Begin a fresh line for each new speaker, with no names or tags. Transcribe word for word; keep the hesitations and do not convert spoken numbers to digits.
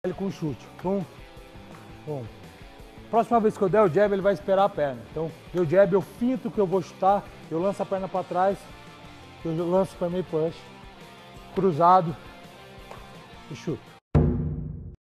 ele com chute. Pum, pum. Próxima vez que eu der o jab, ele vai esperar a perna. Então, deu jab, eu finto que eu vou chutar, eu lanço a perna para trás, eu lanço para meio push, cruzado e chuto.